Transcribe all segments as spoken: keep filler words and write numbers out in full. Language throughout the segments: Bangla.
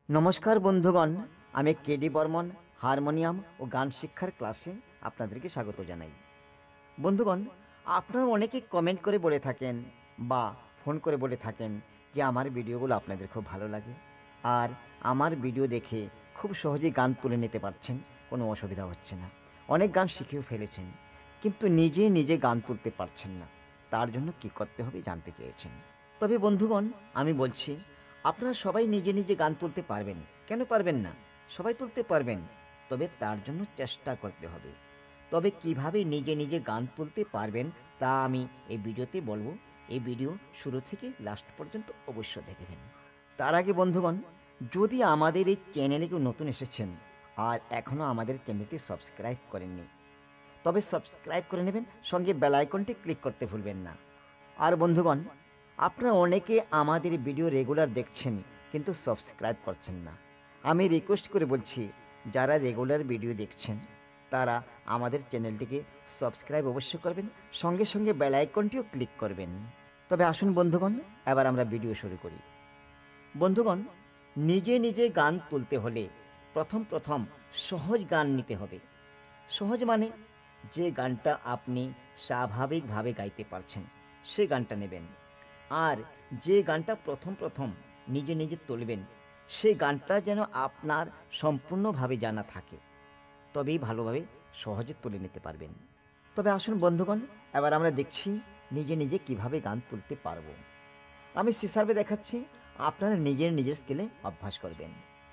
নমস্কার বন্ধুগণ, আমি কেডি বর্মন হারমোনিয়াম ও গান শিক্ষার ক্লাসে আপনাদেরকে স্বাগত জানাই। বন্ধুগণ, আপনারা অনেকেই কমেন্ট করে বলে থাকেন বা ফোন করে বলে থাকেন যে আমার ভিডিওগুলো আপনাদের খুব ভালো লাগে আর আমার ভিডিও দেখে খুব সহজেই গান তুলে নিতে পারছেন, কোনো অসুবিধা হচ্ছে না। অনেক গান শিখেও ফেলেছেন, কিন্তু নিজে নিজে গান তুলতে পারছেন না। তার জন্য কি করতে হবে জানতে চেয়েছেন। তবে বন্ধুগণ, আমি বলছি আপনারা সবাই নিজে নিজে গান তুলতে পারবেন। কেন পারবেন না? সবাই তুলতে পারবেন, তবে তার জন্য চেষ্টা করতে হবে। তবে কিভাবে নিজে নিজে গান তুলতে পারবেন তা আমি এই ভিডিওতে বলবো। এই ভিডিও শুরু থেকে লাস্ট পর্যন্ত অবশ্য দেখবেন। তার আগে বন্ধুগণ, যদি আমাদের এই চ্যানেলে কেউ নতুন এসেছেন আর এখনও আমাদের চ্যানেলটি সাবস্ক্রাইব করেননি, তবে সাবস্ক্রাইব করে নেবেন, সঙ্গে বেল আইকনটি ক্লিক করতে ভুলবেন না। আর বন্ধুগণ, আপনারা অনেকে আমাদের ভিডিও রেগুলার দেখছেন কিন্তু সাবস্ক্রাইব করছেন না। আমি রিকোয়েস্ট করে বলছি, যারা রেগুলার ভিডিও দেখছেন তারা আমাদের চ্যানেলটিকে সাবস্ক্রাইব অবশ্যই করবেন, সঙ্গে সঙ্গে বেল আইকনটিও ক্লিক করবেন। তবে আসুন বন্ধুগণ, এবার আমরা ভিডিও শুরু করি। বন্ধুগণ, নিজে নিজে গান তুলতে হলে প্রথম প্রথম সহজ গান নিতে হবে। সহজ মানে যে গানটা আপনি স্বাভাবিকভাবে গাইতে পারছেন সে গানটা নেবেন। আর যে গানটা প্রথম প্রথম নিজে নিজে তুলবেন সেই গানটা যেন আপনার সম্পূর্ণভাবে জানা থাকে, তবেই ভালোভাবে সহজে তুলে নিতে পারবেন। তবে আসুন বন্ধুগণ, এবার আমরা দেখছি নিজে নিজে কিভাবে গান তুলতে পারবো। আমি সিসার্ভে দেখাচ্ছি, আপনারা নিজের নিজের স্কেলে অভ্যাস করবেন।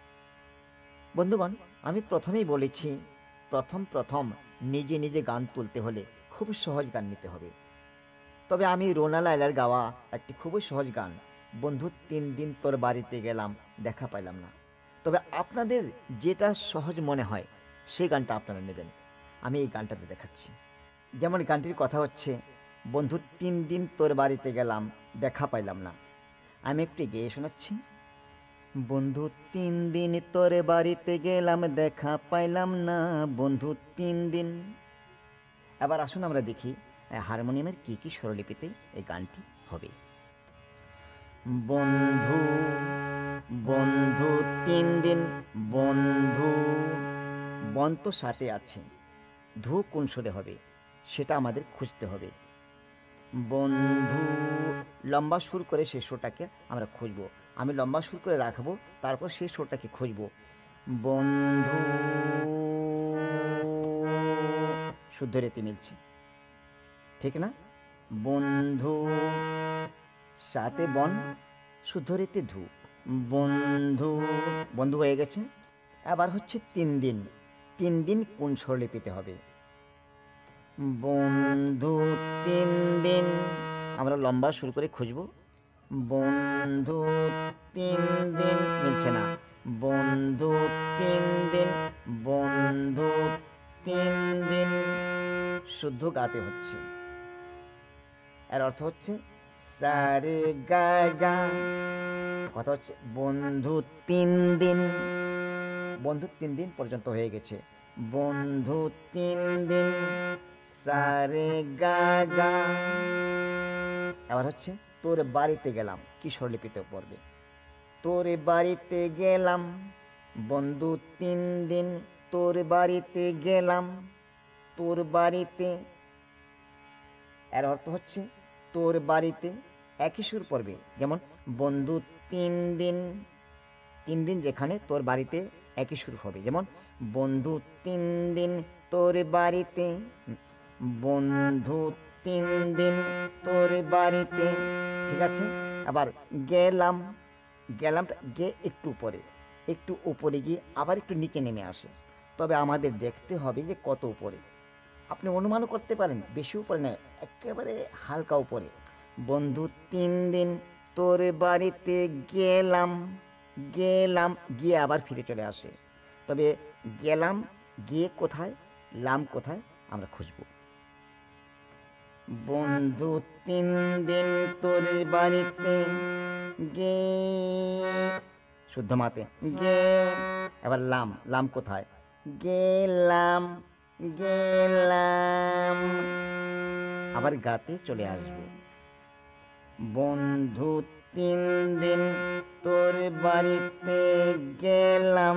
বন্ধুগণ, আমি প্রথমেই বলেছি প্রথম প্রথম নিজে নিজে গান তুলতে হলে খুব সহজ গান নিতে হবে। তবে আমি রোনা লায়লার গাওয়া একটি খুবই সহজ গান, বন্ধু তিন দিন তোর বাড়িতে গেলাম দেখা পাইলাম না, তবে আপনাদের যেটা সহজ মনে হয় সেই গানটা আপনারা নেবেন। আমি এই গানটাতে দেখাচ্ছি। যেমন গানটির কথা হচ্ছে, বন্ধু তিন দিন তোর বাড়িতে গেলাম দেখা পাইলাম না। আমি একটু গেয়ে শোনাচ্ছি। বন্ধু তিন দিন তোর বাড়িতে গেলাম দেখা পাইলাম না, বন্ধু তিন দিন। এবার আসুন আমরা দেখি হারমোনিয়ামের কি কি স্বরলিপিতে এই গানটি হবে। বন্ধু বন্ধু তিন দিন, বন্ধু, বন তো সাথে আছে, ধু কোন সুরে হবে সেটা আমাদের খুঁজতে হবে। বন্ধু, লম্বা সুর করে সেই সুরটাকে আমরা খুঁজব। আমি লম্বা সুর করে রাখবো, তারপর সেই সুরটাকে খুঁজব। বন্ধু, শুদ্ধ রেতে মিলছে, ঠিক না? বন্ধু, সাথে বন, শুদ্ধ রেতে ধু, বন্ধু, বন্ধু হয়ে গেছে। এবার হচ্ছে তিন দিন। তিন দিন কোন স্বরলিপিতে হবে? বন্ধু তিন দিন, আমরা লম্বা শুরু করে খুঁজব। বন্ধু তিন দিন, মিলছে না। বন্ধু তিন দিন, বন্ধু তিন দিন, শুদ্ধ গাতে হচ্ছে। এর অর্থ হচ্ছে সারে গা গা। কথা হচ্ছে বন্ধু তিন দিন, বন্ধু তিন দিন পর্যন্ত হয়ে গেছে। বন্ধু তিন দিন, সারে গা গা। এবার হচ্ছে তোর বাড়িতে গেলাম, কি স্বরলিপিতে পড়বে? তোর বাড়িতে গেলাম, বন্ধু তিন দিন, তোর বাড়িতে গেলাম, তোর বাড়িতে। এর অর্থ হচ্ছে তোর বাড়িতে একই সুর পড়বে। যেমন বন্ধু তিন দিন, তিন দিন যেখানে তোর বাড়িতে একই সুর হবে। যেমন বন্ধু তিন দিন তোর বাড়িতে, বন্ধু তিন দিন তোর বাড়িতে, ঠিক আছে? আবার গেলাম, গেলামটা গে একটু উপরে, একটু উপরে গিয়ে আবার একটু নিচে নেমে আসে। তবে আমাদের দেখতে হবে যে কত উপরে। আপনি অনুমানও করতে পারেন, বেশি উপরে নয়, একেবারে হালকা উপরে। বন্ধু তিন দিন তোর বাড়িতে গেলাম, গেলাম গিয়ে আবার ফিরে চলে আসে। তবে গেলাম গিয়ে কোথায়, লাম কোথায় আমরা খুঁজব। বন্ধু তিন দিন তোর বাড়িতে গে, শুদ্ধ মাতে গে। এবার লাম, লাম কোথায়? গেলাম, গেলাম, আবার গাতে চলে আসব। বন্ধু তিন দিন তোর বাড়িতে গেলাম,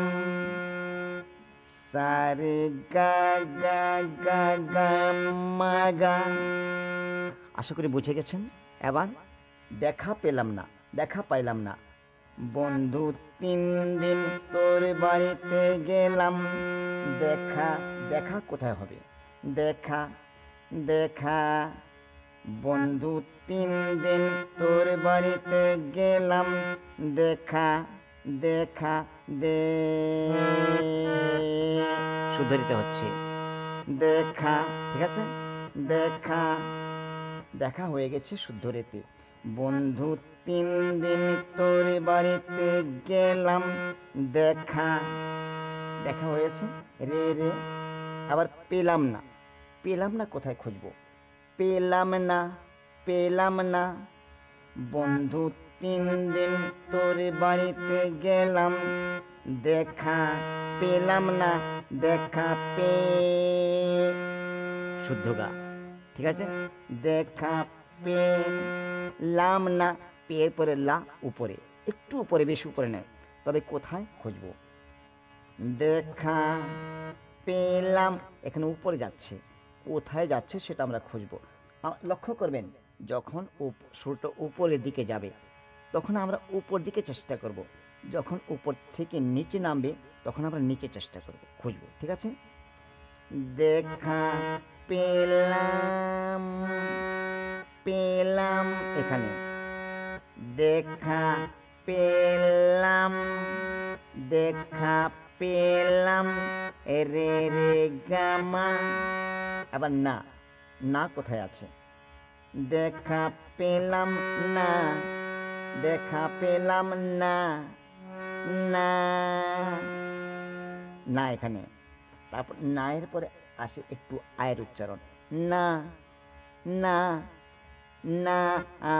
সারে গা গা গা গা মা গা। আশা করি বুঝে গেছেন। এবার দেখা পেলাম না, দেখা পাইলাম না। বন্ধু তিন দিন তোর বাড়িতে গেলাম, দেখা দেখা কোথায় হবে? দেখা দেখা। বন্ধু তিন দিন তোর বাড়িতে গেলাম, দেখা দেখা দে। শুদ্ধরিতে হচ্ছে দেখা, ঠিক আছে? দেখা দেখা হয়ে গেছে শুদ্ধ রেতে। বন্ধু তিন দিন তোর বাড়িতে গেলাম, দেখা দেখা হয়েছে রে রে। আবার পেলাম না, পেলাম না কোথায় খুঁজবো? পেলাম না পেলাম না। বন্ধু তিন দিন তোর বাড়িতে গেলাম, দেখা পেলাম না, দেখা পে। শুদ্ধ গা, ঠিক আছে? দেখা পেলাম না, পেয়ের পরে লা উপরে, একটু উপরে, বেশি উপরে নেয়। তবে কোথায় খুঁজবো? দেখা পেলাম, এখানে উপরে যাচ্ছে, কোথায় যাচ্ছে সেটা আমরা খুঁজবো। লক্ষ্য করবেন, যখন সুরটা উপরের দিকে যাবে তখন আমরা উপর দিকে চেষ্টা করব, যখন উপর থেকে নিচে নামবে তখন আমরা নিচে চেষ্টা করব, খুঁজবো, ঠিক আছে? দেখা পেলাম পেলাম এখানে, দেখা পেলাম দেখা পেলাম রে রে গামা। আবার না, না কোথায় আছে? দেখা পেলাম না, দেখা পেলাম না, না না এখানে। তারপর না এর পরে আসে একটু আয়ের উচ্চারণ, না না না আ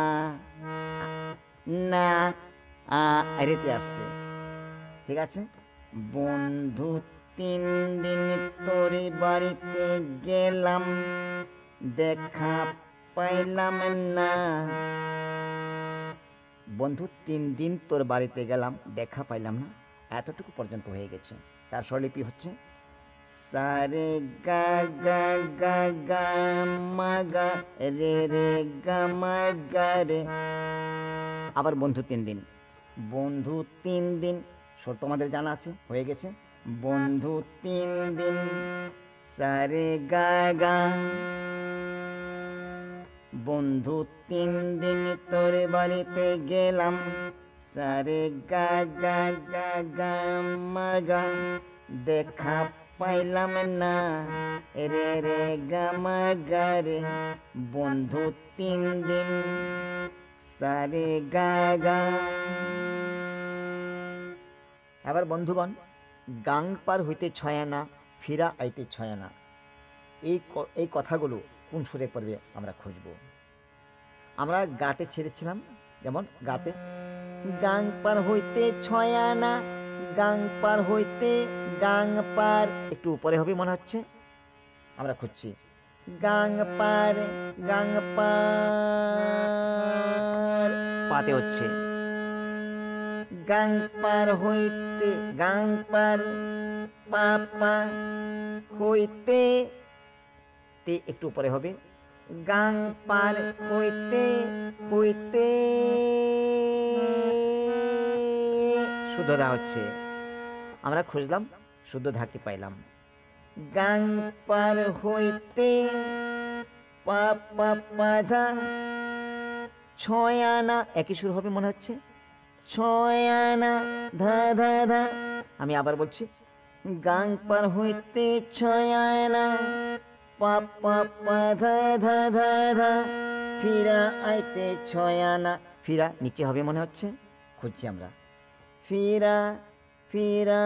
না আ রেতে আসছে, ঠিক আছে? বন্ধু তিন দিন তোর বাড়িতে গেলাম, দেখা পাইলাম না। বন্ধু তিন দিন তোর বাড়িতে গেলাম, দেখা পাইলাম না, এতটুকু পর্যন্ত হয়ে গেছে। তার স্বরলিপি হচ্ছে সারে গা গা গা গা মা গা রে রে গা মা গা রে। আবার বন্ধু তিন দিন, বন্ধু তিন দিন, স্বর তোমাদের জানা আছে, হয়ে গেছে। বন্ধু তিন দিন সারে গা গা। বন্ধু তিন দিন তোর বাড়িতে গেলাম, সারে গা গা গা গা মা গা, দেখা পাইলাম না রে রে গা মা গা রে। বন্ধু তিন দিন সারে গা গা। এবার বন্ধুগণ, গাং পার হইতে ছয়ানা, ফিরা আইতে ছয়ানা, এই এই কথাগুলো কোন সুরে পড়বে আমরা খুঁজব। আমরা গাতে ছেড়েছিলাম, যেমন গাতে গাং পার হইতে ছয়ানা, গাং পার হইতে, গাং পার একটু উপরে হবে মনে হচ্ছে, আমরা খুঁজছি গাং পার, গাং পার পাতে হচ্ছে। গাং পার হইতে, গাং পার পা পা হইতে, তে একটু উপরে হবে, গাং পার হইতে হইতে শুদ্ধ ধা হচ্ছে। আমরা খুঁজলাম, শুদ্ধ ধাকে পাইলাম। গাং পার হইতে পা পা পা ধা, ছয় আনা একই সুর হবে মনে হচ্ছে, ছয় আনা ধা ধা ধা। আমি আবার বলছি, গাং পার হইতে ছয় আনা পা পা পা ধা ধা ধা ধা, ফিরা আইতে ছয় আনা, ফিরা নিচে হবে মনে হচ্ছে, খুঁজছি আমরা। ফিরা ফিরা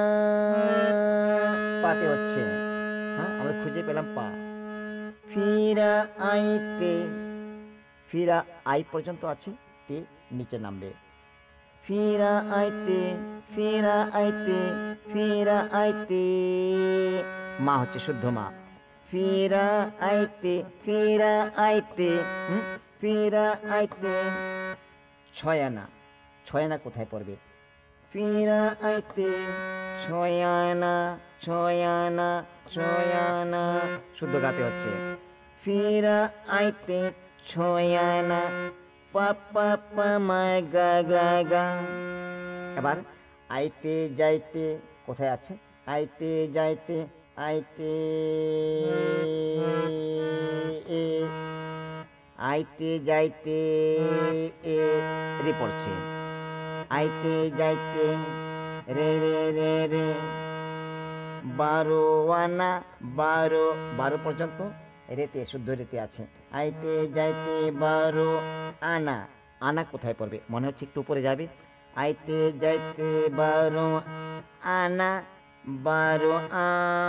পাতে হচ্ছে, হ্যাঁ আমরা খুঁজে পেলাম পা। ফিরা আইতে, ফিরা আই পর্যন্ত আছে, তে নিচে নামবে। ফিরা আইতে ফিরা আইতে ফিরা আইতে, মা হচ্ছে শুদ্ধ মা। ফিরা আইতে ফিরা আইতে, ফিরা আইতে ছয় আনা, ছয় আনা কোথায় পড়বে? ফিরা আইতে ছয় আনা, ছয় আনা, ছয় আনা, শুদ্ধ গাতে হচ্ছে। ফিরা আইতে ছয় আনা, পা পা পা মা গা গা গা। এবার আইতে যাইতে কোথায় আছে? আইতে যাইতে, আইতে এ, আইতে যাইতে এ রে পড়ছে। আইতে যাইতে রে রে রে রে, বারো আনা, বারো, বারো পর্যন্ত রেতে, শুদ্ধ রেতে আছে। আইতে যাইতে বারো আনা, আনা কোথায় পড়বে? মনে হচ্ছে একটু উপরে যাবে। আইতে যাইতে বারো আনা, বারো আ,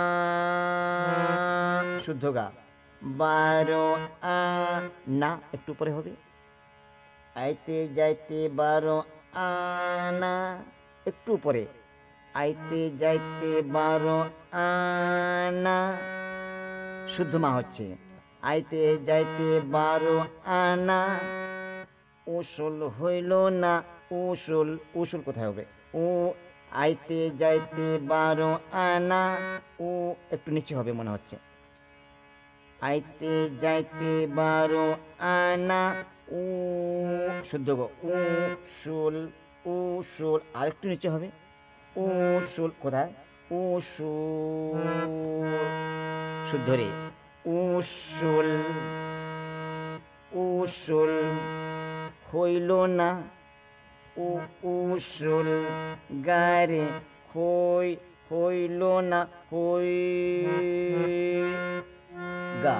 শুদ্ধ গা, বারো আনা, একটু উপরে হবে। আইতে যাইতে বারো আনা, একটু উপরে। আইতে যাইতে বারো আনা, শুদ্ধ মা হচ্ছে। আইতে যাইতে বারো আনা, উসুল হইল না, উসুল, উসুল কোথায় হবে? ও, আইতে যাইতে বারো আনা, ও একটু নিচে হবে মনে হচ্ছে। আইতে যাইতে বারো আনা, উ, শুদ্ধ গো, উসুল, উসুল, আর একটু নিচে হবে। উসুল কোথায়? উসুল, শুদ্ধ রে, উসুল, উসুল হইল না, উ, উসুল গারে, হই, হইল না, হই গা,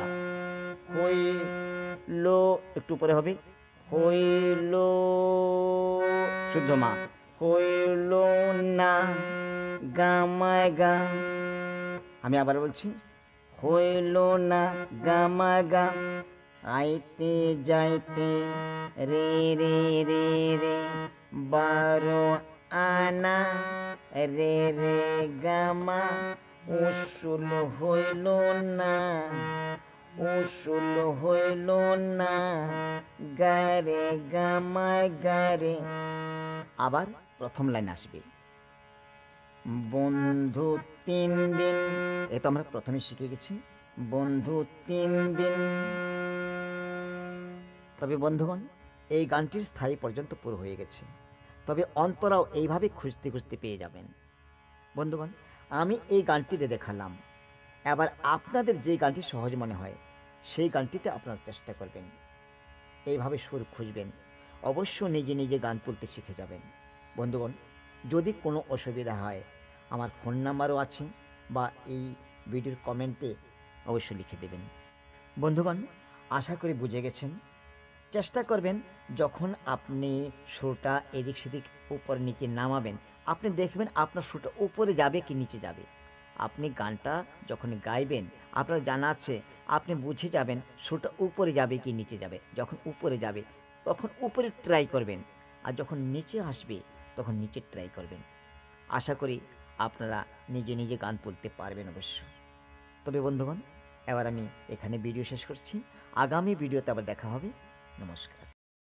হইল, একটু উপরে হবে। হইল, শুদ্ধ মা, হইল না, গামা গা। আমি আবার বলছি, হইল না, গামা গা। আইতে যাইতে রে রে রে রে, বারো আনা, রে রে গামা, উসুল হইল না, উসুল হইল না, গারে গামা গারে। আবার প্রথম লাইন আসবে, বন্ধু তিন দিন, এ তো আমরা প্রথমে শিখে গেছি। বন্ধু তিন দিন। তবে বন্ধুগণ, এই গানটির স্থায়ী পর্যন্ত পুরো হয়ে গেছে। তবে অন্তরাও এইভাবে খুঁজতে খুঁজতে পেয়ে যাবেন। বন্ধুগণ, আমি এই গানটিতে দেখালাম, এবার আপনাদের যে গানটি সহজ মনে হয় সেই গানটিতে আপনারা চেষ্টা করবেন, এইভাবে সুর খুঁজবেন, অবশ্য নিজে নিজে গান তুলতে শিখে যাবেন। বন্ধুগণ, যদি কোনো অসুবিধা হয় আমার ফোন নাম্বারও আছে, বা এই ভিডিওর কমেন্টে অবশ্যই লিখে দেবেন। বন্ধুগণ, আশা করি বুঝে গেছেন। চেষ্টা করবেন যখন আপনি সুরটা এদিক সেদিক উপরে নিচে নামাবেন, আপনি দেখবেন আপনার সুরটা উপরে যাবে কি নিচে যাবে। আপনি গানটা যখন গাইবেন আপনার জানা আছে, আপনি বুঝে যাবেন সুরটা উপরে যাবে কি নিচে যাবে। যখন উপরে যাবে তখন উপরে ট্রাই করবেন, আর যখন নিচে আসবে তখন নিচে ট্রাই করবেন। আশা করি আপনারা নিজে নিজে গান তুলতে পারবেন অবশ্য। তবে বন্ধুগণ, এবার আমি এখানে ভিডিও শেষ করছি। আগামী ভিডিওতে আবার দেখা হবে। নমস্কার।